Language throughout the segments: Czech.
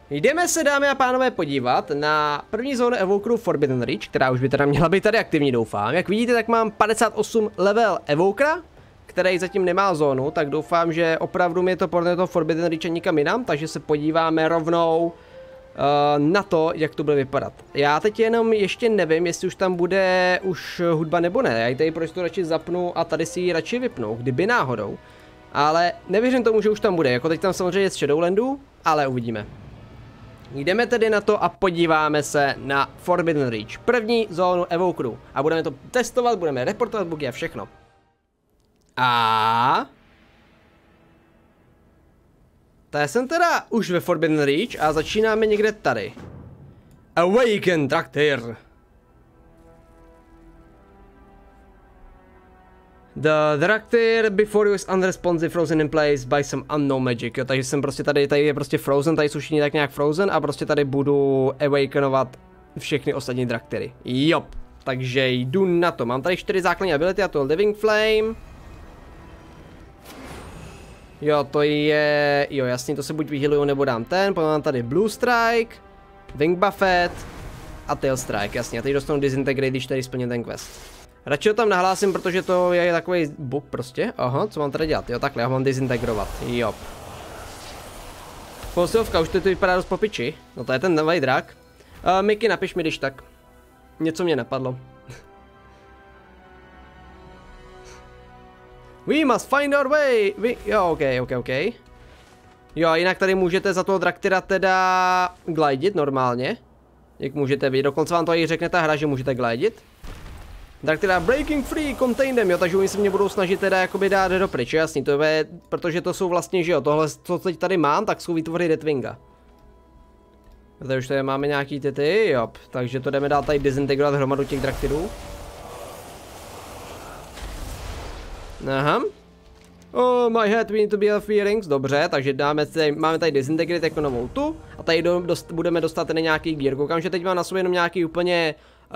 Jdeme se, dámy a pánové, podívat na první zónu Evokerů Forbidden Reach, která už by teda měla být tady aktivní, doufám. Jak vidíte, tak mám 58 level Evokera, který zatím nemá zónu, tak doufám, že opravdu mi to podle toho Forbidden Reach nikam jinam, takže se podíváme rovnou na to, jak to bude vypadat. Já teď jenom ještě nevím, jestli už tam bude už hudba nebo ne. Já ji tady prostě radši zapnu a tady si ji radši vypnu, kdyby náhodou. Ale nevěřím tomu, že už tam bude, jako teď tam samozřejmě je z Shadowlandu, ale uvidíme. Jdeme tedy na to a podíváme se na Forbidden Reach, první zónu Evokerů. A budeme to testovat, budeme reportovat bugy a všechno. A tady jsem teda už ve Forbidden Reach a začínáme někde tady. Awaken Traktyr. The Traktyr before you is unresponsive, frozen in place by some unknown magic. Jo, takže jsem prostě tady je prostě frozen, tady jsou všichni tak nějak frozen a prostě tady budu awakenovat všechny ostatní Traktyry. Jop, takže jdu na to. Mám tady 4 základní ability a to Living Flame. Jo, to je, jo jasně, to se buď vyhealuju nebo dám ten, potom mám tady Blue Strike, Wing Buffet a Tail Strike, jasně, a teď dostanu Disintegrate, když tady splním ten quest. Radši ho tam nahlásím, protože to je takový bug prostě, aha, co mám tady dělat, jo takhle, já ho mám disintegrovat, jop. Posilovka, už to vypadá dost po piči, no to je ten nový drak. Mickey, napiš mi když tak, něco mě napadlo. We must find our way. Jo, ok. Jo, jinak tady můžete za toho Traktyra teda glidit normálně. Jak můžete vidět, dokonce vám to i řekne ta hra, že můžete glidit. Traktyra breaking free, contain them, jo, takže oni se mě budou snažit teda jakoby dát do pryč, jasný, to je, protože to jsou vlastně, že jo, tohle, co teď tady mám, tak jsou výtvory Deathwinga. Tady už tady máme nějaký ty, jo, takže to jdeme dál tady disintegrovat hromadu těch Traktyrů. Aha. Oh, my head, we need to be a fearings. Dobře, takže máme tady Disintegrate jako novou tu. A tady budeme dostat tady nějaký gear. Koukám, že teď mám na sobě jenom nějaký úplně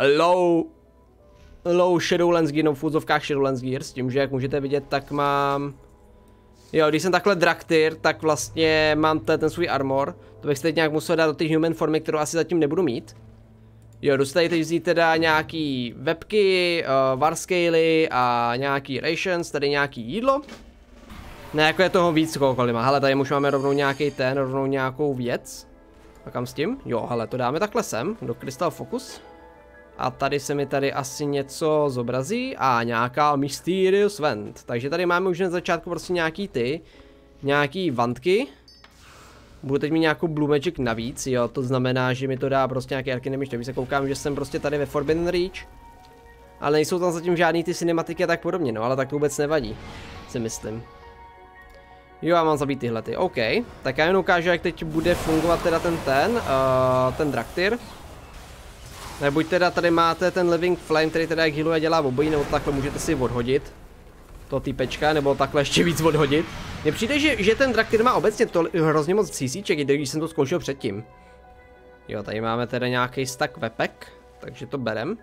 low Shadowlands gear, no v úzovkách Shadowlands gear. S tím, že jak můžete vidět, tak mám... Jo, když jsem takhle Traktyr, tak vlastně mám ten svůj armor. To bych si teď nějak musel dát do té human formy, kterou asi zatím nebudu mít. Jo, jdu si tady teď vzít teda nějaký webky, warscaly a nějaký rations, tady nějaký jídlo. Ne, jako je toho víc kohokoliv má. Hele, tady už máme rovnou nějaký rovnou nějakou věc. A kam s tím? Jo, hele, to dáme takhle sem, do Crystal Focus. A tady se mi tady asi něco zobrazí a nějaká Mysterious Vent. Takže tady máme už na začátku prostě nějaký vantky. Budu teď mít nějakou Blue Magic navíc, jo, to znamená, že mi to dá prostě nějaký Arcane, takže se koukám, že jsem prostě tady ve Forbidden Reach. Ale nejsou tam zatím žádný ty cinematiky a tak podobně, no, ale tak to vůbec nevadí, si myslím. Jo, já mám zabít tyhlety, OK. Tak já jen ukážu, jak teď bude fungovat teda ten Traktyr. Nebuď teda tady máte ten Living Flame, který teda jak healuje dělá obojí, nebo takhle můžete si odhodit. To týpečka, nebo takhle ještě víc odhodit. Mně přijde, že ten Traktyr má obecně to hrozně moc CCček, když jsem to zkoušel předtím. Jo, tady máme teda nějaký stack vepek, takže to berem.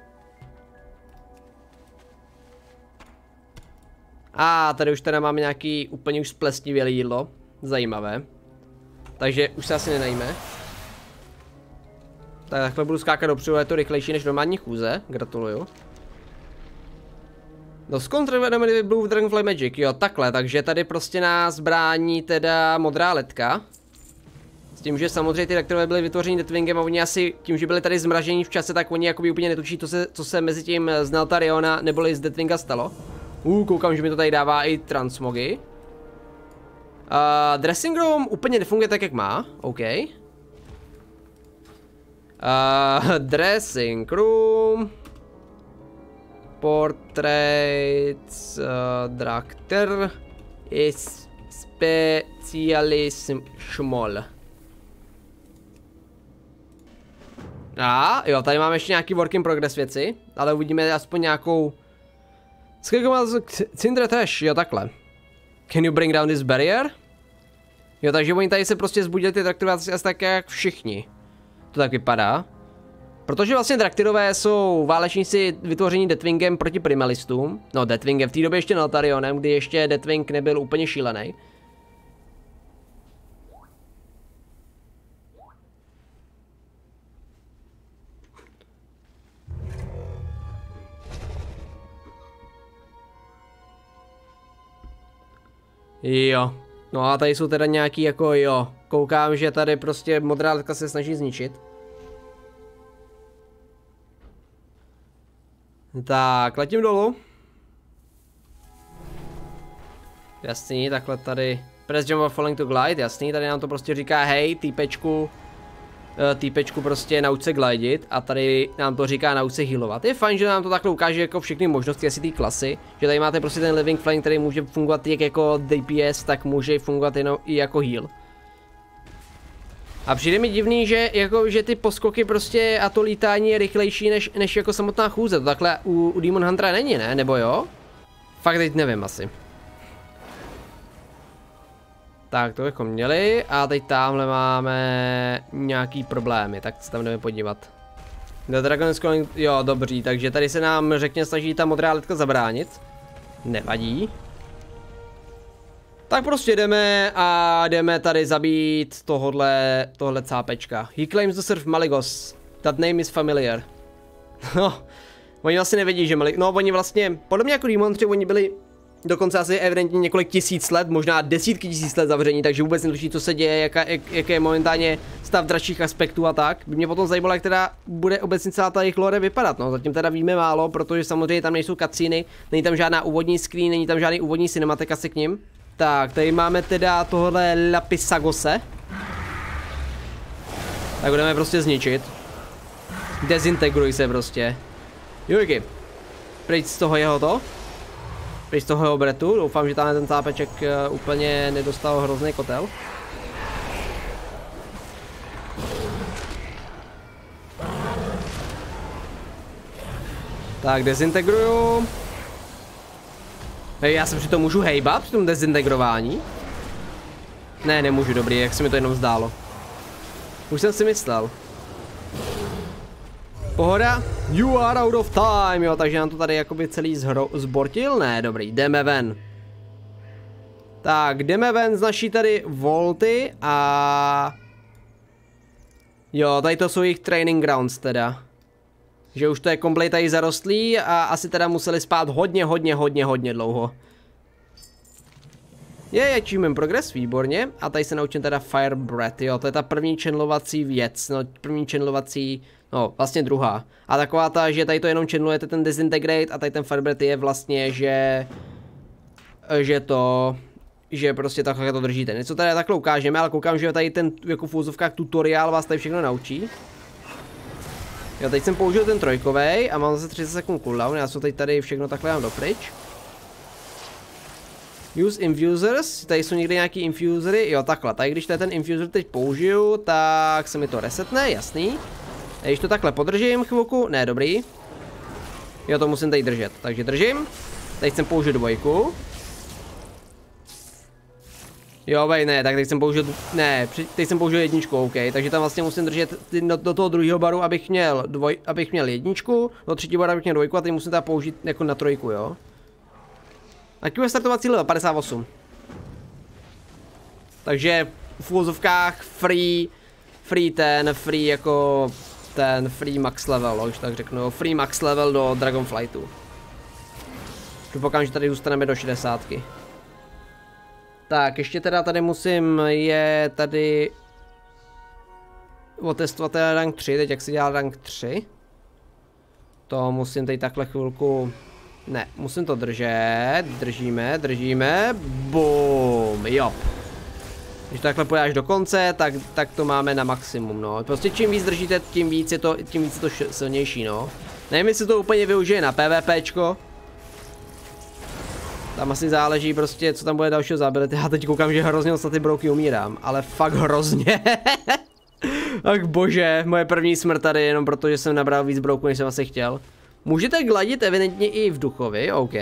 A tady už teda máme nějaký úplně už splesnivělý jídlo, zajímavé. Takže už se asi nenajíme. Tak takhle budu skákat dopředu, je to rychlejší než normální chůze, gratuluju. No Scontrevenomy Blue Dragonfly Magic, jo takhle, takže tady prostě nás brání teda modrá ledka. S tím, že samozřejmě ty Traktyrové byly vytvořeny Deathwingem a oni asi tím, že byli tady zmražení v čase, tak oni jakoby úplně netuší, co se mezi tím z Neltariona neboli z Deathwinga stalo. Koukám, že mi to tady dává i transmogy. Dressing room úplně nefunguje tak, jak má, OK. Dressing room. Portraits, Traktyr is specialism small. A jo, tady máme ještě nějaký work in progress věci, ale uvidíme aspoň nějakou... Cinder Trash, jo takhle. Can you bring down this barrier? Jo, takže oni tady se prostě zbudili ty Traktyry asi tak jak všichni. To tak vypadá. Protože vlastně Traktyrové jsou válečníci vytvoření Deathwingem proti primalistům. No Deathwingem, v té době ještě Neltarionem, kdy ještě Deathwing nebyl úplně šílený. Jo. No a tady jsou teda nějaký jako jo. Koukám, že tady prostě modrá letka se snaží zničit. Tak, letím dolů. Jasný, takhle tady. Press jump or falling to glide, jasný, tady nám to prostě říká hej, týpečku prostě nauč se glidit a tady nám to říká nauč se healovat. Je fajn, že nám to takhle ukáže jako všechny možnosti asi té klasy, že tady máte prostě ten living flame, který může fungovat jak jako DPS, tak může fungovat jenom i jako heal. A přijde mi divný, že ty poskoky prostě a to lítání je rychlejší než jako samotná chůze, to takhle u Demon Huntera není, ne? Nebo jo? Fakt teď nevím asi. Tak, to bychom měli a teď tamhle máme nějaký problémy, tak se tam jdeme podívat. The Dragon Calling, jo, dobří, takže tady se nám řekně snaží ta modrá letka zabránit. Nevadí. Tak prostě jdeme a jdeme tady zabít tohle cápečka. He claims to serve Malygos. That name is familiar. No, oni vlastně nevědí, že no oni vlastně, podobně jako Demon 3, oni byli dokonce asi evidentně několik tisíc let, možná desítky tisíc let zavření, takže vůbec netuší, co se děje, jaký je momentálně stav dračích aspektů a tak. By mě potom zajímalo, jak teda bude obecně celá ta jejich lore vypadat, no zatím teda víme málo, protože samozřejmě tam nejsou cutscény, není tam žádná úvodní screen, není tam žádný úvodní cinematek asi k nim. Tak, tady máme teda tohle Lapisagose. Tak budeme prostě zničit. Dezintegruj se prostě. Jujky. Pryč z toho jeho to. Pryč z toho jeho bretu. Doufám, že tam ten tápeček úplně nedostal hrozný kotel. Tak, dezintegruju. Já se přitom můžu hejbat při tom dezintegrování? Ne, nemůžu, dobrý, jak se mi to jenom zdálo. Už jsem si myslel. Pohoda? You are out of time, jo, takže nám to tady jakoby celý zbortil? Ne, dobrý, jdeme ven. Tak, jdeme ven z naší tady volty a... Jo, tady to jsou jejich training grounds teda. Že už to je komplet tady zarostlý a asi teda museli spát hodně dlouho. Je achievement progress, výborně. A tady se naučím teda Fire Breath, jo, to je ta první channelovací věc, no první channelovací, no vlastně druhá. A taková ta, že tady to jenom channelujete ten Disintegrate a tady ten Fire Breath je vlastně, že prostě takhle to držíte. Něco tady takhle ukážeme, ale koukám, že tady ten jako v úzovkách tutoriál vás tady všechno naučí. Jo, teď jsem použil ten trojkovej a mám zase 30 sekund cooldown, já se teď tady všechno takhle mám dopryč. Use infusers, tady jsou někde nějaký infusery, jo takhle, tady když tady ten infuser teď použiju, tak se mi to resetne, jasný. A když to takhle podržím chvilku, ne dobrý. Jo, to musím tady držet, takže držím. Teď jsem použil dvojku. Jo, ne, tak teď jsem použil, ne, teď jsem použil jedničku, OK, takže tam vlastně musím držet do toho druhého baru, abych měl jedničku, do třetího baru abych měl dvojku a teď musím teda použít jako na trojku, jo. Jaký je startovací level? 58. Takže v úvozovkách free max level, už tak řeknu, free max level do Dragonflightu. Předpokládám, že tady zůstaneme do 60. Tak, ještě teda tady musím je tady otestovat teda rank 3, teď jak se dělá rank 3. To musím tady takhle chvilku, ne, musím to držet, držíme, boom, jo. Když takhle pojáš do konce, tak to máme na maximum, no. Prostě čím víc držíte, tím víc je to silnější, no. Nevím, jestli to úplně využije na PvPčko. Tam asi záleží prostě, co tam bude dalšího záběret. Já teď koukám, že hrozně od ty brouky umírám, ale fakt hrozně. Ach bože, moje první smrt tady jenom proto, že jsem nabral víc brouků, než jsem asi chtěl. Můžete gladit evidentně i v duchovi, OK.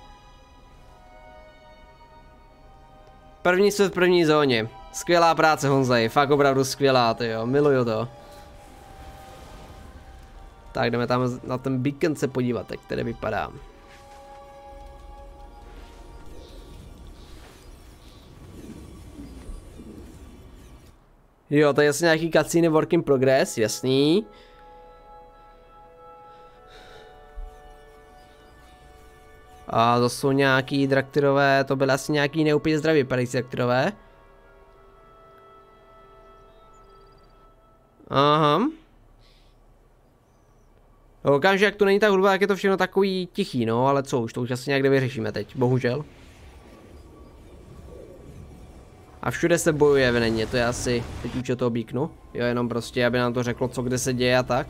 První svět v první zóně. Skvělá práce, Honzaj, fakt opravdu skvělá, tyjo, miluju to. Tak jdeme tam na ten beacon se podívat, jak tady vypadá. Jo, to je jasně nějaký cutscene work in progress, jasný. A to jsou nějaký draktyrové, to byly asi nějaký neúplně zdraví vypadající draktyrové. Aha. Koukám, že jak tu není ta hudba, jak je to všechno takový tichý, no, ale co už, to už asi nějak vyřešíme teď, bohužel. A všude se bojuje evidentně, to je asi, teď už to obíknu. Jo, jenom prostě, aby nám to řeklo, co kde se děje a tak.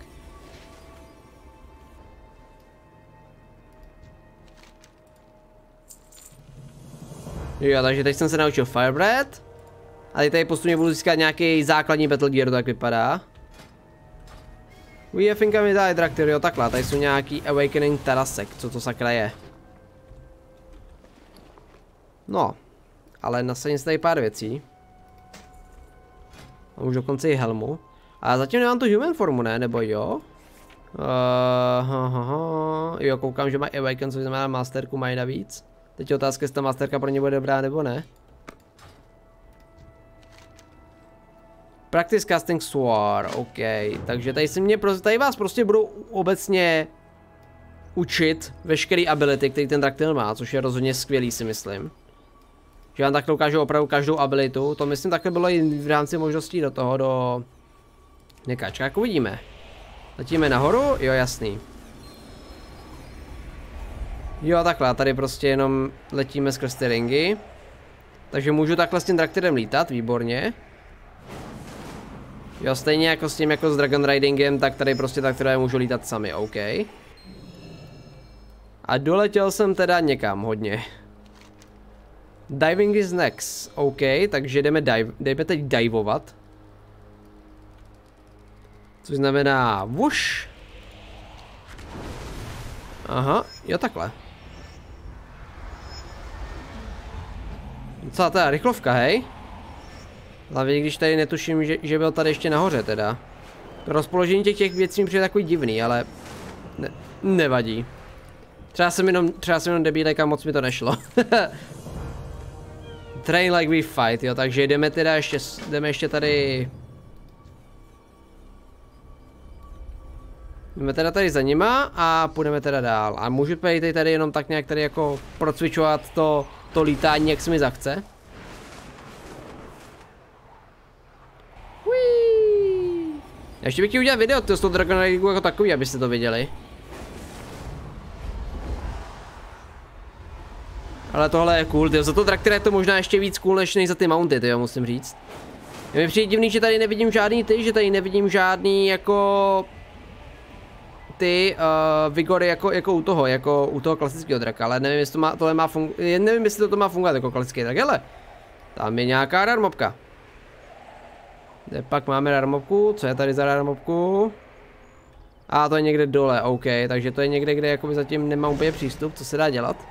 Jo, takže teď jsem se naučil Firebreath. A teď tady postupně budu získat nějaký základní Battle Gear, to tak vypadá. We have incoming Draktyr, jo, takhle, tady jsou nějaký Awakening Terasek, co to sakra je. No, ale nasadím si tady pár věcí. A už dokonce i helmu. A zatím nemám tu human formu, ne? Nebo jo? Jo, koukám, že mají Awaken, což znamená masterku mají navíc. Teď je otázka, jestli ta masterka pro ně bude dobrá nebo ne. Practice casting sword, ok. Takže tady vás prostě budou obecně učit veškerý ability, který ten Draktyl má, což je rozhodně skvělý, si myslím. Že vám takhle ukážu opravdu každou abilitu, to myslím takhle bylo i v rámci možností do toho, do nekačka, jak uvidíme. Letíme nahoru, jo, jasný. Jo, takhle, tady prostě jenom letíme skrz ty ringy. Takže můžu takhle s tím Draktyrem lítat, výborně. Jo, stejně jako s tím jako s Dragon Ridingem, tak tady prostě Draktyrové můžu lítat sami, OK. A doletěl jsem teda někam hodně. Diving is next, OK, takže jdeme teď divovat. Což znamená vuš. Aha, jo takhle. Docela teda rychlovka, hej? Hlavně když tady netuším, že byl tady ještě nahoře teda. To rozpoložení těch věcí mi přijde takový divný, ale nevadí. Třeba jsem jenom debílek a moc mi to nešlo. Train like we fight, jo, takže jdeme ještě tady. Jdeme teda tady za nima a půjdeme teda dál. A můžu tady jenom tak nějak tady jako procvičovat to lítání, jak se mi zachce. Ještě bych chtěl udělat video z toho Dragon Ridingu jako takový, abyste to viděli. Ale tohle je cool, tyjo. Za to Draktyr je to možná ještě víc cool než za ty mounty, tyjo, musím říct. Je mi přijde divný, že tady nevidím žádný že tady nevidím žádný jako ty vigory jako u toho klasického draka, ale nevím, jestli to má fungovat jako klasický drak, hele. Tam je nějaká rarmobka. Kde pak máme rarmobku, co je tady za rarmobku? A to je někde dole, OK, takže to je někde, kde jakoby zatím nemám úplně přístup, co se dá dělat.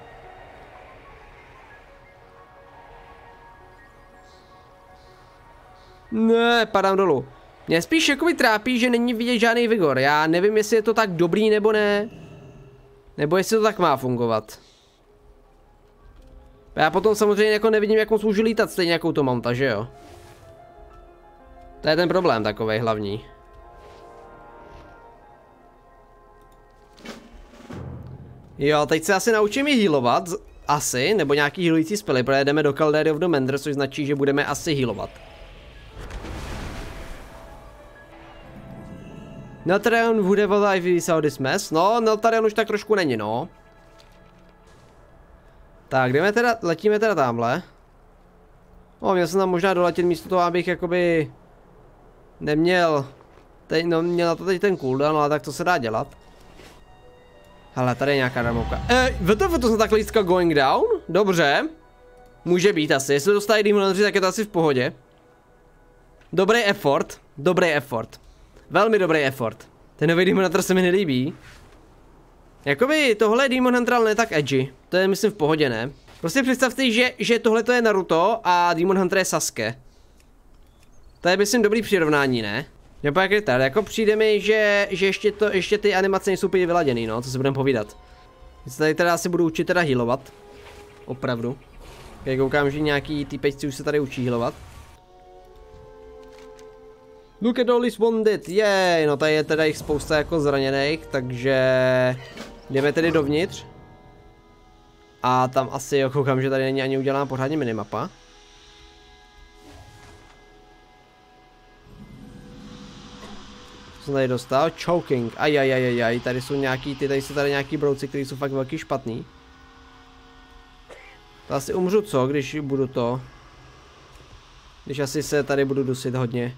Ne, padám dolů. Mě spíš jakoby trápí, že není vidět žádný vigor. Já nevím, jestli je to tak dobrý nebo ne. Nebo jestli to tak má fungovat. Já potom samozřejmě jako nevidím, jak moc můžu lítat stejně jako to mounta, že jo? To je ten problém takovej hlavní. Jo, teď se asi naučím i healovat. Asi, nebo nějaký healující spely, protože jdeme do Caldera of the Mender, což značí, že budeme asi healovat. Neltarion would have alive without this mess. No, Neltarion už tak trošku není, no. Tak, letíme teda tamhle. No, měl jsem tam možná doletět místo toho, abych jakoby neměl, měl na to teď ten cooldown, ale tak to se dá dělat. Hele, tady je nějaká ramovka. To jsem takhle lístka going down? Dobře. Může být asi, jestli dostali Demon Hunteři, tak je to asi v pohodě. Dobrý effort. Velmi dobrý effort. Ten nový Demon Hunter se mi nelíbí. Jakoby tohle je Demon Hunter, ale ne tak edgy. To je myslím v pohodě, ne? Prostě představte, že tohle to je Naruto a Demon Hunter je Sasuke. To je myslím dobrý přirovnání, ne? Nebo jak je tady, jako přijde mi, že ještě ty animace nejsou úplně vyladěný, no, co se budeme povídat. Já se tady teda asi budu učit teda healovat. Opravdu. Jak koukám, že nějaký týpečci už se tady učí healovat. Look at all is wounded, jej, no tady je teda jich spousta jako zraněných, takže jdeme tedy dovnitř. A tam asi jo, koukám, že tady není ani udělána pořádně minimapa. Co jsem tady dostal? Choking. Ajajajajaj, tady jsou nějaký, tady jsou tady nějaký brouci, kteří jsou fakt velký špatný. To asi umřu co, když budu to. Když asi se tady budu dusit hodně.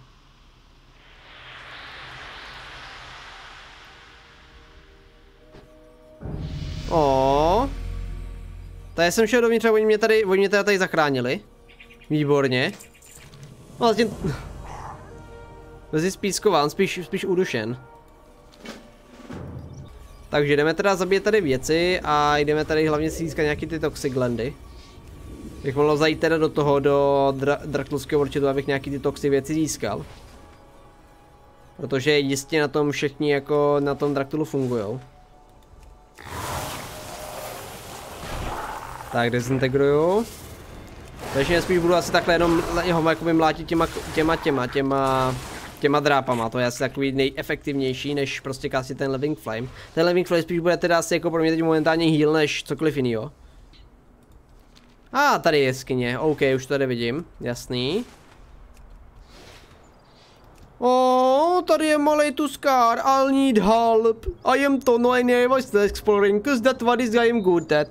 Tady jsem šel dovnitř a oni mě tady zachránili. Výborně. No vlastně... Mezi spískován, spíš udušen. Takže jdeme teda zabít tady věci a jdeme tady hlavně si získat nějaký ty toxiglandy. Bych mohl zajít teda do toho, do Draktulského orčitu, abych nějaký ty toxy věci získal. Protože jistě na tom všichni jako na tom Draktulu fungujou. Tak, dezintegruju. Takže spíš budu asi takhle jenom ho jakoby mlátit těma drápama. To je asi takový nejefektivnější, než prostě kásit ten Living Flame. Ten Living Flame spíš bude teda asi jako pro mě teď momentálně heal, než cokoliv jiného. Tady je jeskyně, OK, už tady vidím, jasný. Tady je malej Tuskar, I'll need help. I am Tono and I was exploring, cause that's what I am good at.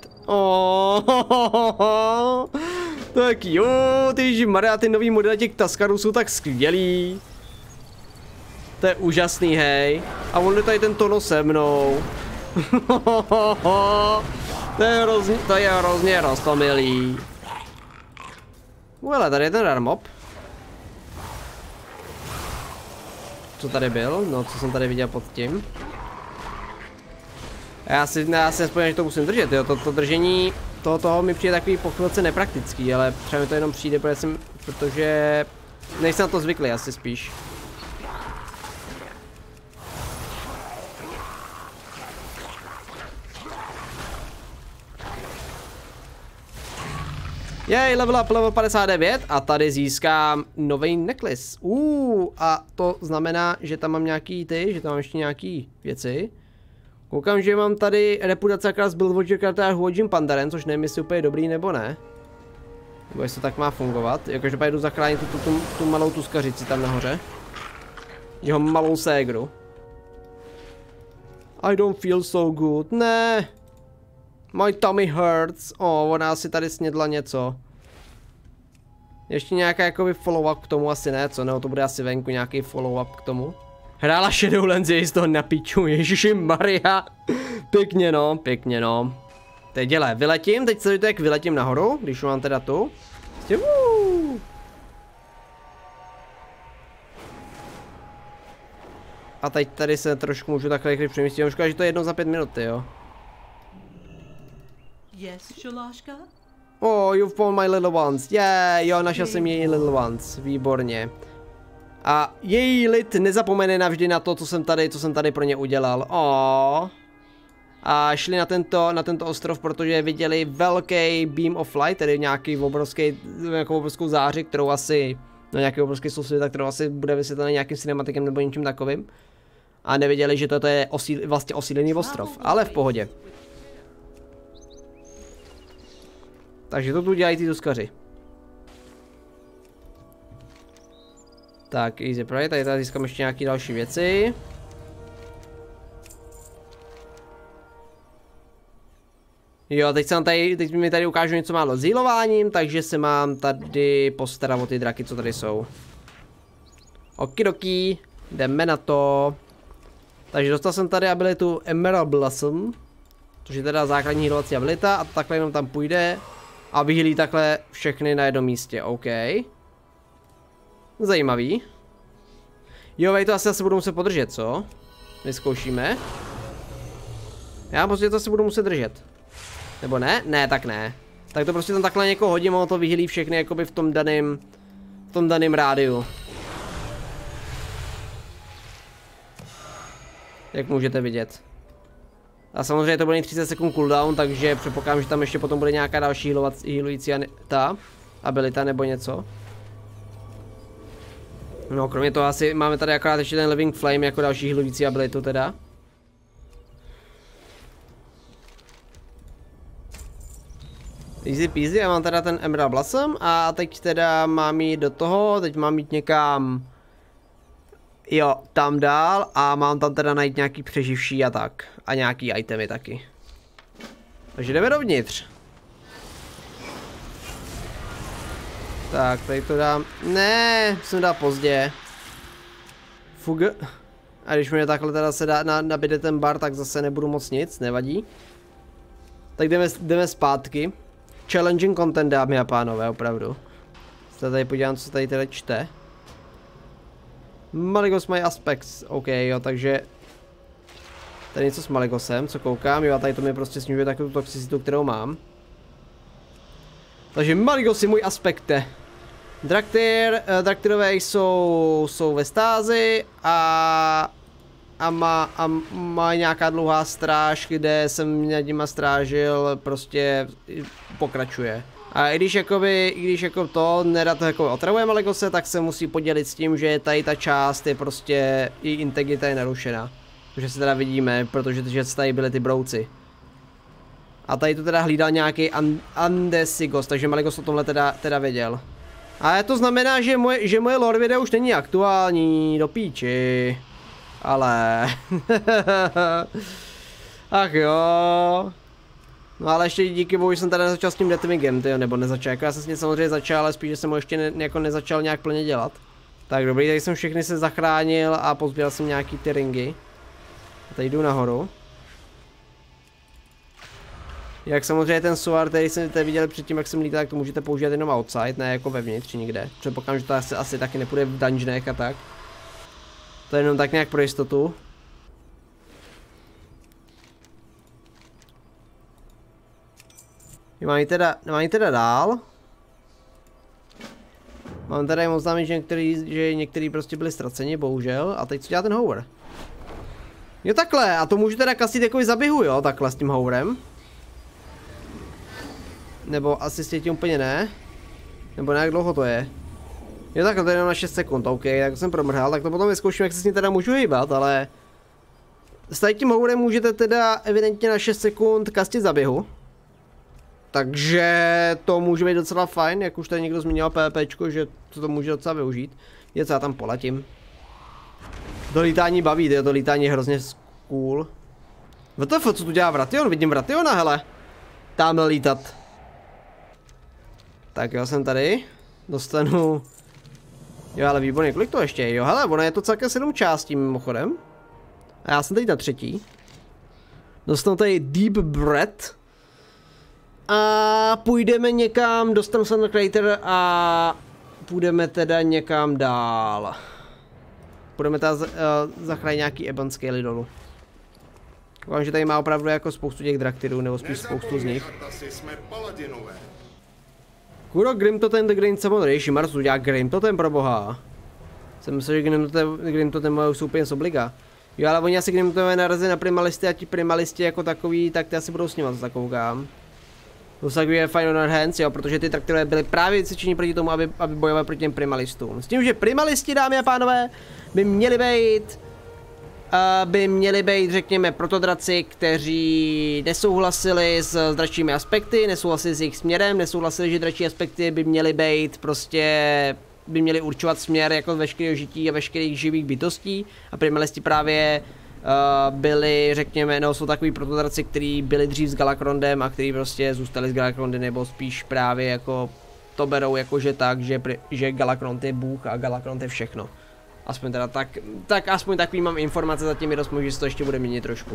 Tak jo, tyžimarja, ty nový modely těch Tuskarů jsou tak skvělý. To je úžasný, hej. A on je tady ten Tono se mnou. To je hrozně roztomilý. Hele, tady je ten Rarmob. Co tady byl? No, co jsem tady viděl pod tím. Já si aspoň, že to musím držet, jo. To držení toho mi přijde takový po chvilce nepraktický, ale třeba mi to jenom přijde, protože nejsem na to zvyklý asi spíš. Jej, level up, level 59 a tady získám nový necklace. A to znamená, že tam mám že tam mám ještě nějaký věci. Koukám, že mám tady reputace akorát z Buildwatcher kartář Huojin Pandaren, což nevím, jestli úplně dobrý nebo ne. Nebo jestli to tak má fungovat. Jakože pojdu zachránit tu malou tuskařici tam nahoře. Jeho malou ségru. I don't feel so good, ne. My tummy hurts. Ona asi tady snědla něco. Ještě nějaká jakoby follow-up k tomu asi ne, co? Nebo to bude asi venku nějaký follow-up k tomu. Hrála Shadowlands je z toho na piču, Ježiši Maria. Pěkně no, pěkně no. Teď dělej, vyletím, teď sledujte jak vyletím nahoru, když mám teda tu. A teď tady se trošku můžu takhle rychle přemístit, škoda, že to je jedno za 5 minut, jo. Yes, Shalaška? You've found my little ones. Jo, našel jsem její little ones. Výborně. A její lid nezapomene navždy na to, co jsem tady pro ně udělal. A šli na tento ostrov, protože viděli velký beam of light, tedy nějakou obrovskou záři, kterou asi, nějaký obrovský sousvěta, kterou asi bude vysvětlena nějakým cinematikem nebo něčím takovým. A nevěděli, že toto je vlastně osídlený ostrov, ale v pohodě. Takže to tu dělají ty tuskaři. Tak, easy prey, tady získám ještě nějaké další věci. Jo, teď mi tady ukážu něco málo s healováním, takže se mám tady postarat o ty draky, co tady jsou. Okidoki, jdeme na to. Takže dostal jsem tady abilitu Emerald Blossom, což je teda základní healovací abilita a takhle jenom tam půjde. A vyhýlí takhle všechny na jednom místě, OK. Zajímavý. Jo, to asi budu muset podržet, co? Vyzkoušíme. Já prostě to asi budu muset držet. Nebo ne? Ne, tak ne. Tak to prostě tam takhle někoho hodím, ono to vyhýlí všechny jakoby v tom daném rádiu. Jak můžete vidět. A samozřejmě to bude mít 30 sekund cooldown, takže předpokládám, že tam ještě potom bude nějaká další healující ta abilita nebo něco. No, kromě toho asi máme tady akorát ještě ten Living Flame jako další healující abilitu teda. Easy peasy, já mám teda ten Emerald Blossom a teď teda mám jít do toho, teď mám jít někam, jo, tam dál a mám tam teda najít nějaký přeživší a tak. A nějaký itemy taky. Takže jdeme dovnitř. Tak, tady to dám, ne, jsem dal pozdě. Fug. A když mě takhle teda se nabíde ten bar, tak zase nebudu moc nic, nevadí. Tak jdeme zpátky. Challenging content, dámy a pánové, opravdu. Se tady podívám, co tady teda čte. Maligos my aspects, ok, jo, takže... Tady něco s Maligosem, co koukám, jo, a tady to mi prostě snižuje takovou toxicitu, kterou mám. Takže Maligos je můj aspekte. Draktirové jsou ve stázi a má nějaká dlouhá stráž, kde jsem nad nima strážil, prostě pokračuje. A i když jako to nedá to jako otravuje Maligose, tak se musí podělit s tím, že tady ta část je prostě, její integrita je narušena. Takže se teda vidíme, protože tady byly ty brouci. A tady to teda hlídal nějaký Andesigos, takže Maligos o tomhle teda věděl. A to znamená, že moje lore video už není aktuální, do píči. Ale... Ach jo. No ale ještě díky bohu jsem tady nezačal s tím deathwingem, nebo nezačal, jako já jsem s tím samozřejmě začal, ale spíš, že jsem ho ještě jako nezačal nějak plně dělat. Tak dobrý, tady jsem všechny se zachránil a pozbíral jsem nějaký ty ringy. A tady jdu nahoru. Jak samozřejmě ten suar, který jste viděli předtím, jak jsem lítal, tak to můžete použít jenom outside, ne jako vevnitř nikde. Předpokládám, že to asi taky nepůjde v dungeonech a tak. To je jenom tak nějak pro jistotu. Mám ji teda dál. Mám tady moc známý, že některý prostě byli ztraceni, bohužel. A teď co dělá ten hover? Jo takhle, a to můžu teda kasit jako za běhu, jo, takhle s tím hoverem. Nebo asi s tím úplně ne. Nebo ne, jak dlouho to je. Jo takhle, to je jenom na 6 sekund, ok, tak jsem promrhal, tak to potom vyzkouším, jak se s ním teda můžu hýbat, ale... S tady tím hoverem můžete teda evidentně na 6 sekund kastit za běhu. Takže to může být docela fajn, jak už tady někdo zmínil PvPčko, že to může docela využít. Je co já tam poletím. To lítání baví, to lítání je hrozně cool. WTF, co tu dělá Vration? Vidím Vrationa, hele. Tamhle lítat. Tak jo, jsem tady. Dostanu... Jo, ale výborně, kolik to ještě je? Jo, hele, ono je to celkem 7 částí mimochodem. A já jsem teď na 3. Dostanu tady Deep Breath. A půjdeme někam, dostanu se na Crater a půjdeme teda někam dál. Půjdeme teda zachránit nějaký Ebon Scaly dolů. Koukám, že tady má opravdu jako spoustu těch Draktirů, nebo spíš spoustu z nich. Kuro, Grimtotem the Great Summon, ježi Marsu, dělá Grimtotem pro boha. Jsem myslel, že Grimtotem jsou úplně z obliga. Jo, ale oni asi Grimtotové narazí na primalisty a ti primalisti jako takový, tak ty asi budou snímat, tak koukám. Dosakují je fine on our hands, jo, protože ty traktorové byly právě vycvičení proti tomu, aby bojovali proti těm primalistům. S tím, že primalisti, dámy a pánové, by měli být, řekněme, protodraci, kteří nesouhlasili s dračími aspekty, nesouhlasili s jejich směrem, nesouhlasili, že dračí aspekty by měly být prostě, by měly určovat směr jako veškerého žití a veškerých živých bytostí a primalisti právě byli, řekněme, no jsou takový protodraci, kteří byli dřív s Galakrondem a kteří prostě zůstali s Galakrondy, nebo spíš právě jako to berou jakože tak, že Galakrond je bůh a Galakrond je všechno. Aspoň teda tak aspoň takový mám informace, zatím je dost možná, že se to ještě bude měnit trošku.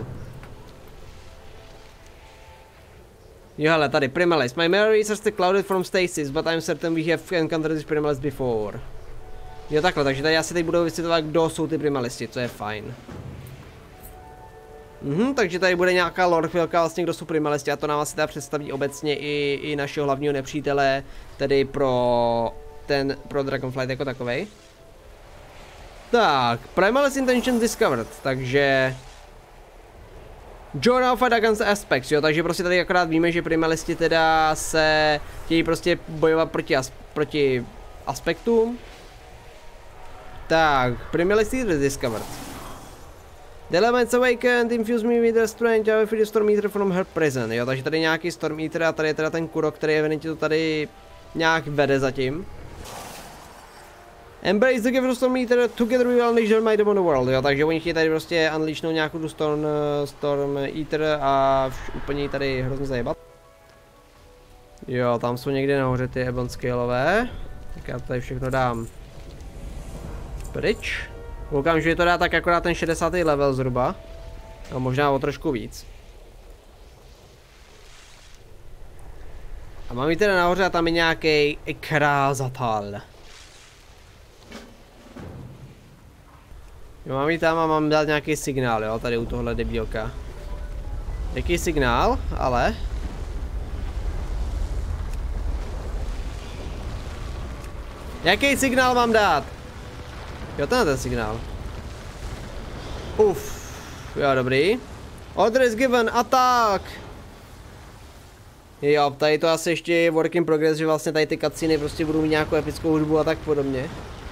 Jo hele, tady Primalist. My memories are still clouded from stasis, but I'm certain we have encountered this Primalist before. Jo takhle, takže tady asi teď budou vysvětlovat, kdo jsou ty Primalisti, co je fajn. Takže tady bude nějaká lore chvilka vlastně, kdo jsou primalisti, a to nám asi teda představí obecně i našeho hlavního nepřítele, tedy pro Dragonflight jako takovej. Tak, Primalist Intentions Discovered, takže... Journal of Dragon's Aspects, jo, takže prostě tady akorát víme, že primalisti teda se chtějí prostě bojovat proti aspektům. Tak, Primalist Discovered. The Element's awakened, infuse me with the strength, I will free the Storm Eater from her prison. Jo, takže tady nějaký Storm Eater a tady je teda ten Kurok, který evidentně to tady nějak vede zatím. Embrace the gift of Storm Eater, together we will unleash the might upon the world. Jo, takže oni chtějí tady prostě unleashnout nějakou tu Storm Eater a úplně ji tady hrozně zajebat. Jo, tam jsou někde nahoře ty Ebon Scaleové. Tak já tady všechno dám pryč. Koukám, že to dá tak akorát ten 60. level zhruba. A možná o trošku víc. A mám ji teda nahoře a tam je nějaký krázatal. Jo, mám ji tam a mám dát nějaký signál, jo, tady u tohle debílka. Jaký signál, ale? Jaký signál mám dát? Jo, ten signál. Uf. Jo, dobrý. Order is given, attack! Jo, tady to asi ještě je work in progress, že vlastně tady ty cutsceny prostě budou mít nějakou epickou hudbu a tak podobně.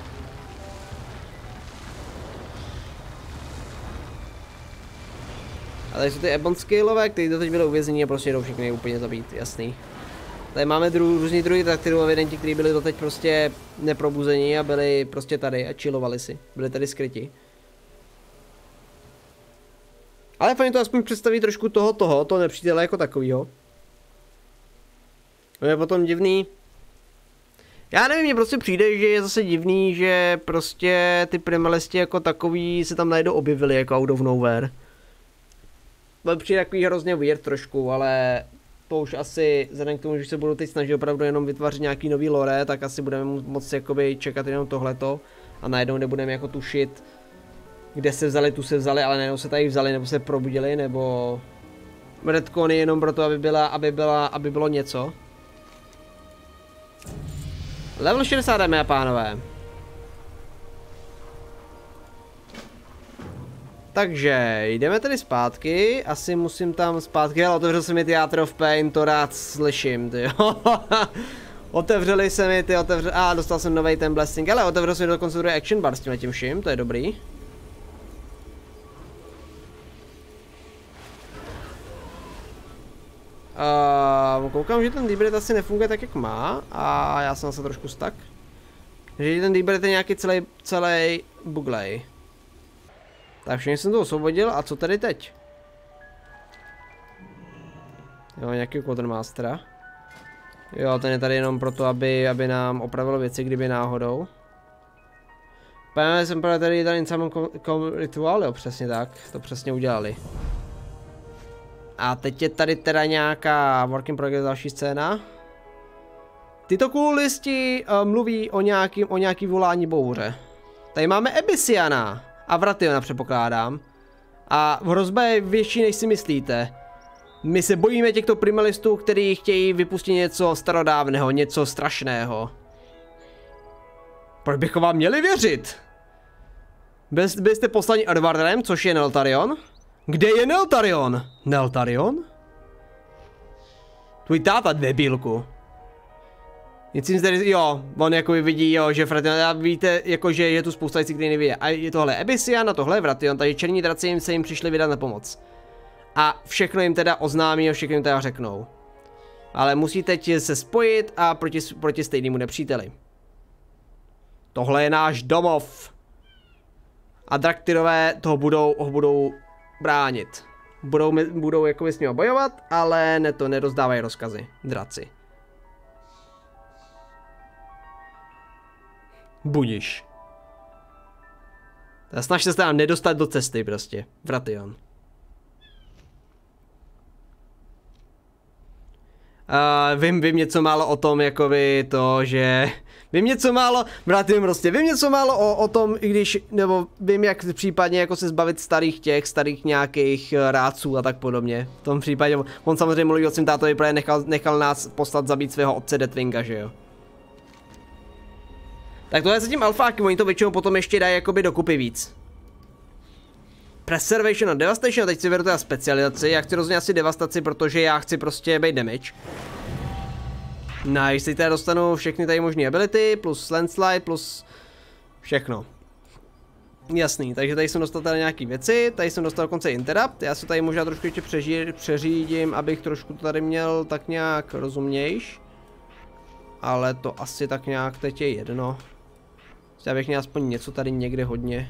A tady jsou ty Ebon Scaleové, kteří doteď byli uvězněni a prostě jdou všechny úplně zabít, jasný. Tady máme různý druhy traktyrů evidentní, kteří byli doteď prostě neprobuzení a byli prostě tady a chillovali si. Byli tady skryti. Ale fajn to aspoň představí trošku toho nepřítele jako takovýho. To je potom divný. Já nevím, mně prostě přijde, že je zase divný, že prostě ty primalisti jako takový se tam najednou objevili jako out of nowhere. To přijde takový hrozně weird trošku, ale to už asi, vzhledem k tomu, že se budu teď snažit opravdu jenom vytvářet nějaký nový lore, tak asi budeme moct jakoby čekat jenom tohleto a najednou nebudeme jako tušit, kde se vzali, tu se vzali, ale najednou se tady vzali, nebo se probudili, nebo retcony jenom proto, aby bylo něco. Level 60, dámy a pánové. Takže jdeme tedy zpátky, asi musím tam zpátky, ale otevřel se mi Theater of Pain, to rád slyším, ty jo. Otevřeli se mi ty, dostal jsem nový ten blessing, ale otevřel se mi dokonce druhý action bar s tím vším, to je dobrý. Koukám, že ten Deep asi nefunguje tak, jak má, a já jsem se trošku stuck. Že ten Deep je nějaký celý buglej. Tak všechny jsem to osvobodil, a co tady teď? Jo, nějaký Quartermastera. Jo, ten je tady jenom proto, aby nám opravil věci, kdyby náhodou. Pojďme jsem tady dali samou rituál, jo, přesně tak, to přesně udělali. A teď je tady teda nějaká work in progress další scéna. Tyto kulisti mluví o nějaký volání bouře. Tady máme Abyssiana a Vrationa, předpokládám. A hrozba je větší, než si myslíte. My se bojíme těchto primalistů, kteří chtějí vypustit něco starodávného, něco strašného. Proč bychom vám měli věřit? Byste poslani Edwardem, což je Neltarion? Kde je Neltarion? Neltarion? Tvůj táta, debilku. Nic jim zde, jo, on jako vidí, jo, že Vrationa, a víte, jako že je tu spousta věcí, který neví. A je tohle Abyssian a tohle je Vrationa, takže černí draci se jim přišli vydat na pomoc. A všechno jim teda oznámí a všechno jim teda řeknou. Ale musí teď se spojit a proti stejnému nepříteli. Tohle je náš domov. A Draktyrové toho budou bránit. Budou jako s ním bojovat, ale nerozdávají rozkazy. Draci. Budiš. Snažte se tam nedostat do cesty prostě. Vration. Vím něco málo o tom, jakoby to, že... Vím něco málo, vrátím prostě, vím něco málo o tom, i když, nebo vím jak případně jako se zbavit starých nějakých rádců a tak podobně. V tom případě, on samozřejmě mluví o svým tátovi, protože nechal nás poslat zabít svého otce Deathwinga, že jo. Tak tohle je zatím alfáky, oni to většinou potom ještě dají jakoby dokupy víc. Preservation a Devastation, a teď si beru teda specializaci, já chci rozhodně asi devastaci, protože já chci prostě být damage. Nice, teď teda dostanu všechny tady možné ability, plus landslide, plus všechno. Jasný, takže tady jsem dostal tady nějaký věci, tady jsem dostal dokonce interrupt, já se tady možná trošku ještě přeřídím, abych trošku to tady měl tak nějak rozumnějš. Ale to asi tak nějak teď je jedno. Já bych měl aspoň něco tady někde hodně.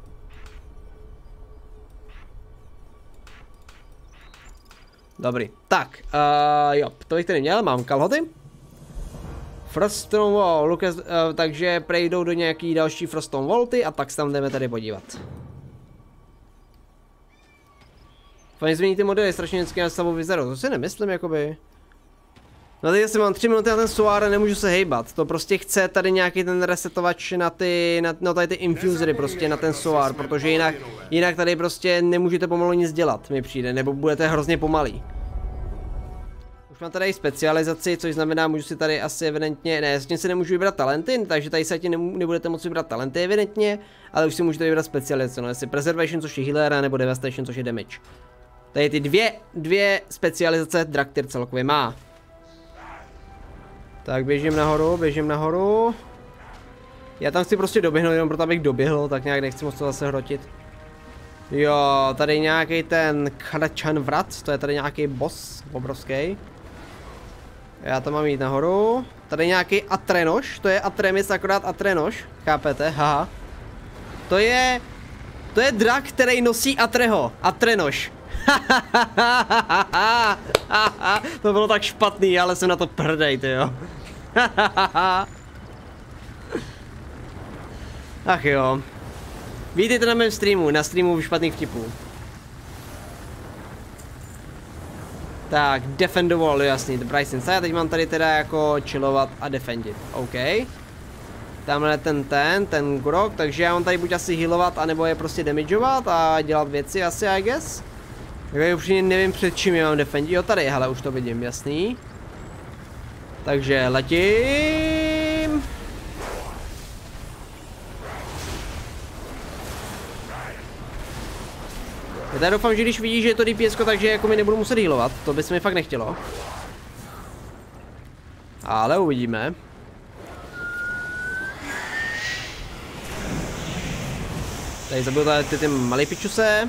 Dobrý, tak, jo, to bych tady měl, mám kalhoty. Froststone Wall, Lucas, takže prejdou do nějaký další Froststone Vaulty a tak se tam jdeme tady podívat. Fajn změní ty modely, strašně vždycky na stavu vyzerou, to si nemyslím jakoby. No teď asi mám 3 minuty na ten soár a nemůžu se hejbat, to prostě chce tady nějaký ten resetovač na ty, no tady ty infusery prostě na ten soár, protože jinak tady prostě nemůžete pomalu nic dělat, mi přijde, nebo budete hrozně pomalý. Už mám tady specializaci, což znamená, můžu si tady asi evidentně, ne, zatím si nemůžu vybrat talenty, takže tady se nebudete moci vybrat talenty evidentně, ale už si můžete vybrat specializaci, no jestli Preservation, což je healer, nebo Devastation, což je damage. Tady ty dvě specializace Draktyr celkově má. Tak běžím nahoru. Já tam chci prostě doběhnout, jenom proto abych doběhl, tak nějak nechci moc to zase hrotit. Jo, tady nějaký ten Krachan vrat, to je tady nějaký boss obrovský. Já to mám jít nahoru. Tady nějaký Atrenoš, to je Atremis, akorát Atrenoš, chápete, haha. To je drak, který nosí Atrenoš. To bylo tak špatný, ale jsem na to prdej, tyjo. Ach jo. Vítejte na mém streamu, na streamu špatných vtipů. Tak, defend the wall, jasný, the Bryce inside, teď mám tady teda jako chillovat a defendit, OK. Tamhle ten grok, takže já mám tady buď asi healovat, anebo je prostě damageovat a dělat věci asi, I guess. Takže upřímně nevím před čím je mám defendit, jo tady, hele, už to vidím, jasný. Takže letím. Já tady doufám, že když vidíš, že je to DPS, takže jako mi nebudu muset healovat, to by se mi fakt nechtělo. Ale uvidíme. Tady zabil tady ty malý pičuse.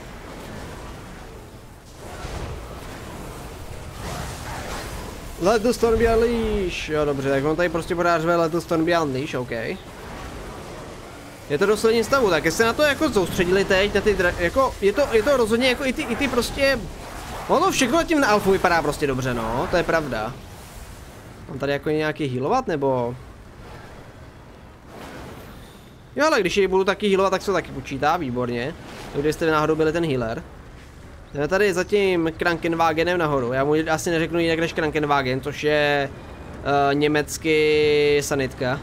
Let the storm be unleashed. Jo dobře, tak on tady prostě bude řve Let the storm be unleashed, OK. Je to doslední stavu, tak jestli na to jako soustředili teď, na ty jako, je to rozhodně jako i ty prostě, ono všechno tím na alfu vypadá prostě dobře, no, to je pravda. Mám tady jako nějaký healovat, nebo? Jo, ale když jej budu taky healovat, tak se to taky počítá, výborně. Když jste náhodou byli ten healer. Jdeme tady zatím Krankenwagenem nahoru, já mu asi neřeknu jinak než Krankenwagen, což je německy sanitka.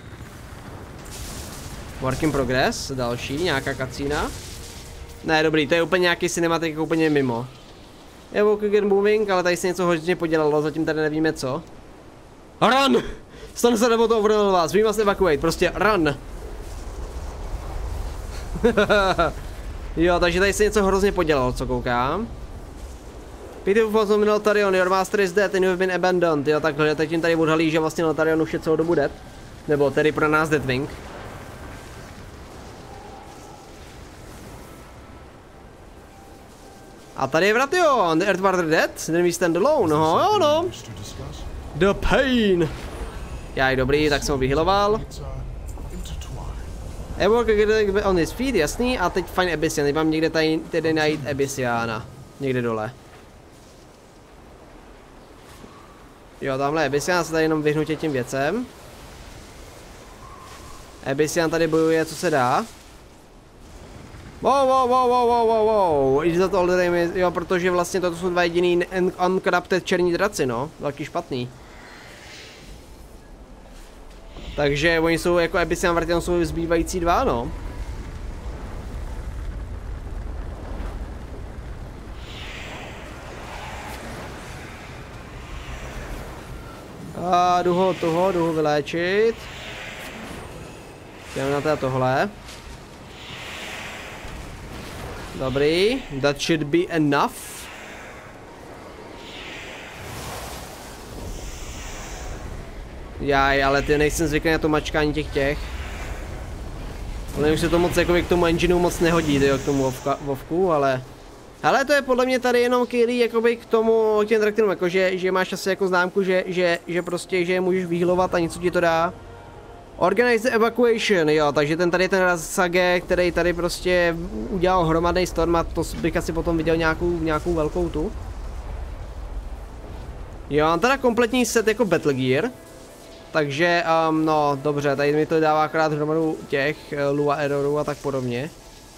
Work in progress, další, nějaká kacína. Ne, dobrý, to je úplně nějaký cinematik, jako úplně mimo. Je walk again moving, ale tady se něco hodně podělalo, zatím tady nevíme co. Run! Stane se nebo to ovronil vás, we must evacuate, prostě run! Jo, takže tady se něco hrozně podělalo, co koukám. Peter from Neltarion, your master is dead and you have been abandoned. Jo, takhle, teď jim tady odhalí, že vlastně Neltarion už je celou dobu dead. Nebo tedy pro nás Deathwing. A tady je Vration, the Earthwarder dead, then we stand alone, no jo no. The pain. Já je dobrý, tak jsem ho vyhealoval. Evoke on his feet, jasný, a teď find Abyssian, teď mám někde tady najít Abyssiana. Někde dole. Jo, tamhle Abyssian, se tady jenom vyhnutě tím věcem. Abyssian tady bojuje, co se dá. Wow. Is that all the name? Jo, protože vlastně toto jsou dva jediný uncorrupted černí draci, no. Velký špatný. Takže oni jsou jako Abyssian Vration, jsou zbývající dva, no. A jdu ho vyléčit. Jdeme na teda tohle. Dobrý, that should be enough. Jaj, ale ty nejsem zvyklý na to mačkání těch. Ale už se to moc jako k tomu engineu moc nehodí, tyjo, k tomu Vovku, ale... Ale to je podle mě tady jenom Kaylee jakoby k tomu, těm traktorům, jako že máš asi jako známku, že prostě, že je můžeš vyhýlovat a něco ti to dá. Organize the evacuation, jo, takže ten tady ten Rasage, který tady prostě udělal hromadný storm a to bych asi potom viděl nějakou velkou tu. Jo, mám teda kompletní set jako Battle Gear. Takže, no dobře, tady mi to dává akorát hromadu těch Lua errorů a tak podobně.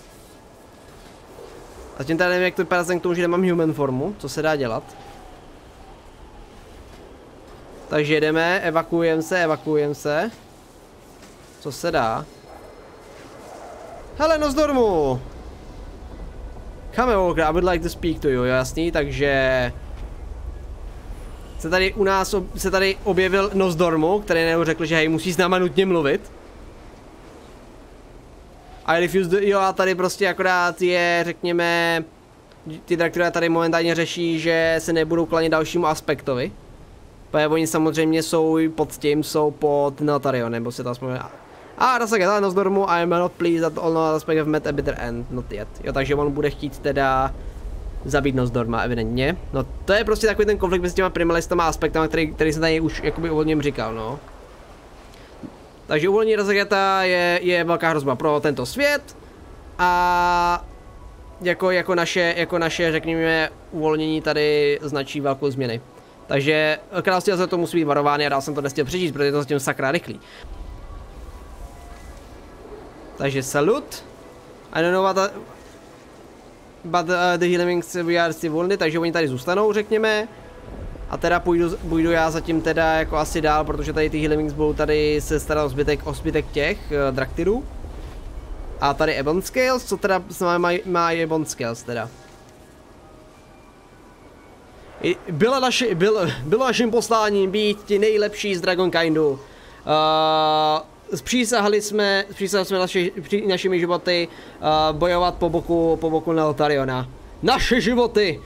Zatím tady nevím, jak to vypadá k tomu, že nemám human formu, co se dá dělat. Takže jedeme, evakuujeme se. Co se dá? Hele, Nosdormu! Come Walker, I would like to speak to you, jasný, takže... se tady objevil Nosdormu, který najednou řekl, že hej, musí s náma nutně mluvit. I refuse jo, a tady prostě akorát je, řekněme, ty traktory tady momentálně řeší, že se nebudou klanit dalšímu aspektovi. Protože oni samozřejmě jsou pod Neltarion, nebo se to aspoň... Rasage, Nosdormu, I am not pleased that all aspect have met a bitter end, not yet. Jo, takže on bude chtít teda zabít Nosdorma, evidentně. No to je prostě takový ten konflikt mezi těma primalistama a aspektama, který jsem tady už jakoby uvolněm říkal, no. Takže uvolnění Rasageta je velká hrozba pro tento svět a jako naše, řekněme, uvolnění tady značí velkou změny. Takže království za to musí být varovány a dál jsem to nechtěl přečíst, protože je to zatím sakra rychlý. Takže salut. I don't know what but the healings we are still wounded, takže oni tady zůstanou, řekněme. A teda půjdu já zatím teda jako asi dál, protože tady ty healings budou tady se starat o zbytek těch Draktirů. A tady Ebon Scales, co teda má Ebon Scales teda. Bylo naším posláním být ti nejlepší z Dragonkindu. Spřísahali jsme našimi životy bojovat po boku Neltariona. Naše životy!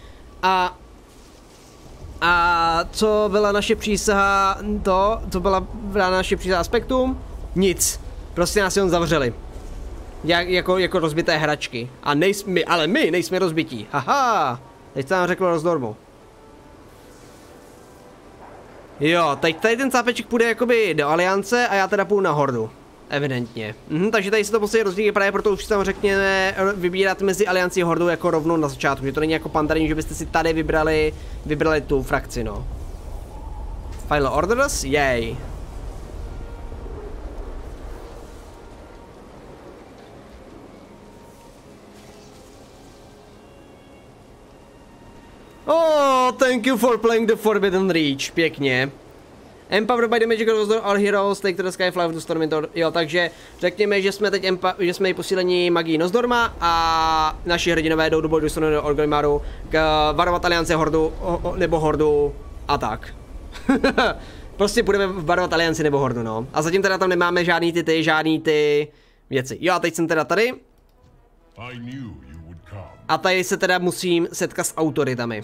A co byla naše přísaha, co byla naše přísaha aspektům? Nic. Prostě nás jen zavřeli. Jako rozbité hračky. Ale my nejsme rozbití. Haha! Teď to nám řeklo Nosdormu. Jo, teď tady ten cápeček půjde jakoby do aliance a já teda půjdu na hordu. Evidentně. Takže tady se to prostě rozdělí, právě proto už tam řekněme vybírat mezi alianci a hordou jako rovnou na začátku, že to není jako Pandarin, že byste si tady vybrali tu frakci, no. Final orders, jej. Oh, thank you for playing the Forbidden Reach, pěkně. Empowered by the magical wisdom our heroes take to the sky, fly to storm into... Jo, takže řekněme, že jsme teď posílení magii Nosdorma a naši hrdinové jdou do boju do Orgrimmaru k varovat aliance hordu, nebo hordu a tak. Prostě budeme varovat alianci nebo hordu, no. A zatím teda tam nemáme žádný ty věci. Jo, a teď jsem teda tady. A tady se teda musím setkat s autoritami.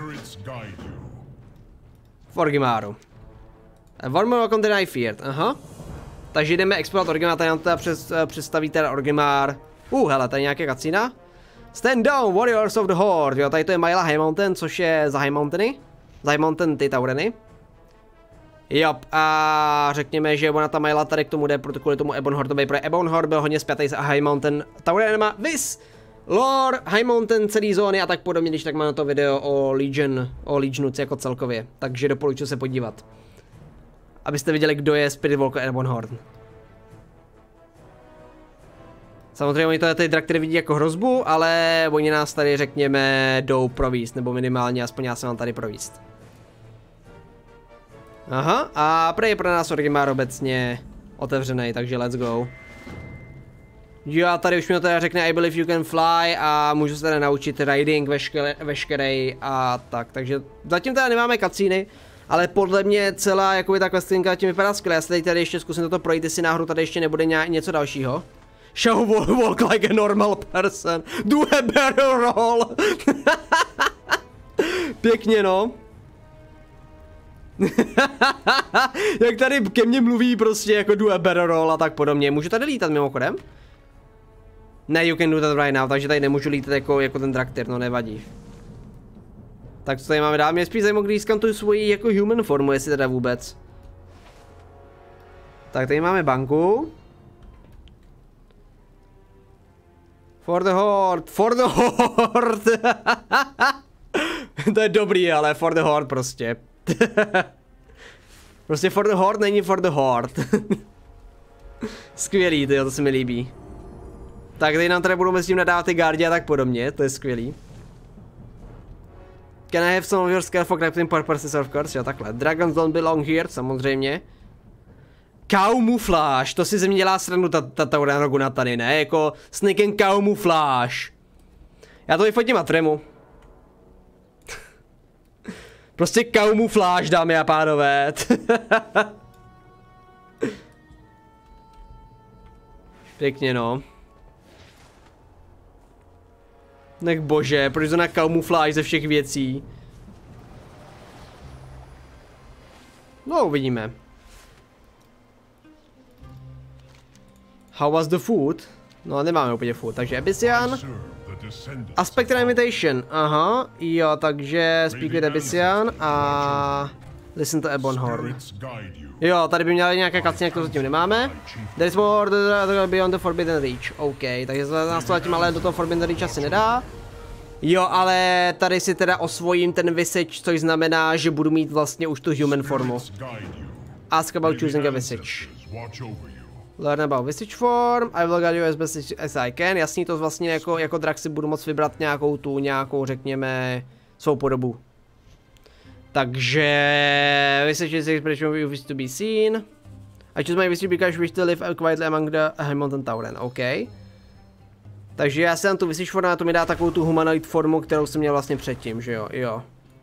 V Orgrimmaru. Warm welcome that I feared, aha. Takže jdeme explorovat Orgrimmar, tady nám teda představí teda Orgrimmar. Hele, tady nějaké kacína. Stand down, warriors of the horde. Jo, tady to je Maila High Mountain, což je za High Mountainy. Za High Mountain ty Taureny. Jo, a řekněme, že ona ta Maila tady k tomu jde, kvůli tomu Ebon Hordovi, protože Ebon Horde byl hodně spjatý s High Mountain Taurenema. Vis! Lore, High Mountain, celý zóny a tak podobně, když tak mám na to video o Legionu jako celkově. Takže doporučuji se podívat. Abyste viděli, kdo je Spirit Walker Ebon Horde. Samozřejmě oni to ty Draktyry vidí jako hrozbu, ale oni nás tady, řekněme, jdou províst, nebo minimálně aspoň já jsem vám tady províst. Aha, a prej je pro nás Orgrimmar obecně otevřený, takže let's go. Jo, a tady už mi to teda řekne I believe you can fly a můžu se teda naučit riding veškerý a tak, takže zatím teda nemáme kacíny. Ale podle mě celá jakoby ta questinka tím vypadá skvěle. Já se tady ještě zkusím toto projít, jestli náhodou tady ještě nebude něco dalšího. Show walk like a normal person. Do a barrel roll. Pěkně, no. Jak tady ke mně mluví prostě jako do a barrel roll a tak podobně. Můžu tady lítat mimochodem? Ne, you can do that right now, takže tady nemůžu lítat jako ten Draktyr, no nevadí. Tak co tady máme dál? Mě spíš zajímalo, když získám tu svoji jako human formu, jestli teda vůbec. Tak tady máme banku. For the horde, for the horde. To je dobrý, ale for the horde prostě. Prostě for the horde není for the horde. Skvělý, to se mi líbí. Tak tady nám tady budou mezi tím nadávat ty guardi a tak podobně, to je skvělý. Can I have some of your skill for crafting purposes, of course, jo takhle. Dragons don't belong here, samozřejmě. Camouflage, to si ze mě dělá srandu ta Tauren tady, ne? Jako Snake and camouflage. Já to vyfotím a tremu. Prostě camouflage, dámy a pánové. Pěkně no. Nech bože, proč to na camouflage ze všech věcí? No, uvidíme. How was the food? No, nemáme úplně food, takže Abyssian. Aspect Limitation, aha, jo, takže Speak with Abyssian a Listen to Ebonhorn. Jo, tady by měla nějaké cutscene, kterou zatím nemáme. There is more beyond the Forbidden Reach, OK, takže nás to zatím ale do toho Forbidden Reach asi nedá. Jo, ale tady si teda osvojím ten Visage, což znamená, že budu mít vlastně už tu human formu. Ask about choosing a Visage. Learn about Visage form, I will guide you as best as I can. Jasný, to vlastně jako drak si budu moct vybrat nějakou, řekněme, svou podobu. Takže Visage is expression you wish to be seen. I choose my Visage because you wish to live quietly among the Hamilton Tauren, OK. Takže já si dám tu Visage formu a to mi dá takovou tu humanoid formu, kterou jsem měl vlastně předtím, že jo, jo.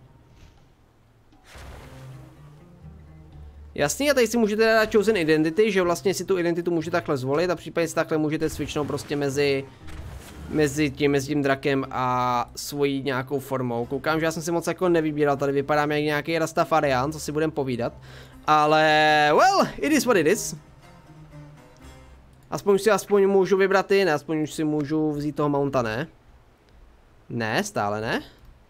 Jasný, a tady si můžete dát chosen identity, že vlastně si tu identitu můžete takhle zvolit a případně si takhle můžete switchnout prostě mezi tím drakem a svojí nějakou formou. Koukám, že já jsem si moc jako nevybíral, tady vypadám jak nějaký Rastafarian, co si budem povídat. Ale, well, it is what it is. Aspoň můžu vybrat ne? Aspoň už si můžu vzít toho mounta, ne? Ne, stále ne.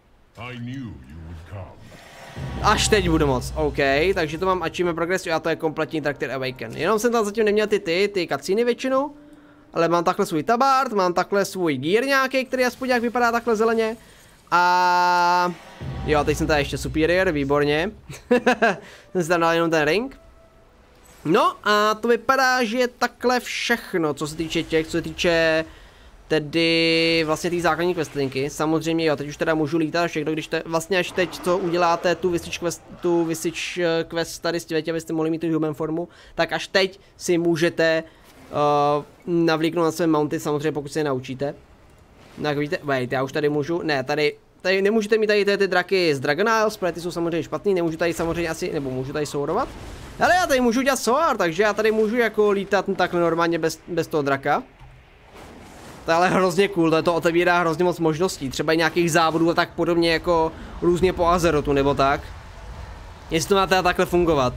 Až teď budu moc, OK, takže to mám achievement progress a to je kompletní Draktyr Awaken. Jenom jsem tam zatím neměl ty cutscény většinou, ale mám takhle svůj tabard, mám takhle svůj gear nějaký, který aspoň jak vypadá takhle zeleně. A jo, teď jsem tady ještě superior, výborně. Jsem si tam dal jenom ten ring. No a to vypadá, že je takhle všechno, co se týče tedy vlastně té základní questlinky. Samozřejmě jo, teď už teda můžu lítat všechno, když vlastně až teď co uděláte tu Visage quest tady s tím, abyste mohli mít tu human formu, tak až teď si můžete navlíknout na své mounty, samozřejmě pokud se je naučíte. No jak víte, wait, já už tady můžu, ne, tady nemůžete mít tady ty draky z Dragon Isles, protože ty jsou samozřejmě špatný, nemůžu tady samozřejmě asi, nebo můžu tady sourovat. Ale já tady můžu dělat soar, takže já tady můžu jako lítat takhle normálně bez toho draka. To je ale hrozně cool, to otevírá hrozně moc možností, třeba i nějakých závodů a tak podobně jako různě po Azerotu nebo tak. Jestli to má teda takhle fungovat.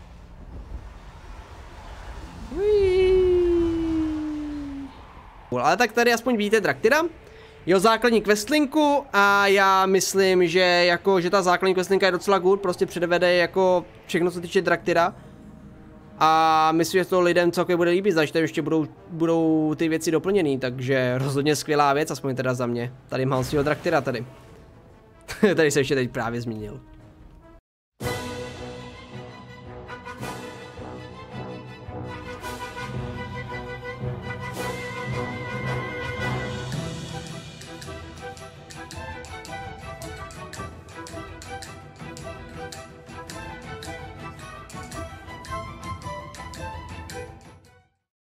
Ale tak tady aspoň vidíte Draktyra, jeho základní questlinku a já myslím, že ta základní questlinka je docela good, prostě předvede jako všechno co týče Draktyra. A myslím, že to lidem celkově bude líbit, takže ještě budou ty věci doplněný, takže rozhodně skvělá věc, aspoň teda za mě. Tady mám svýho Draktyra tady. Tady se ještě teď právě zmínil.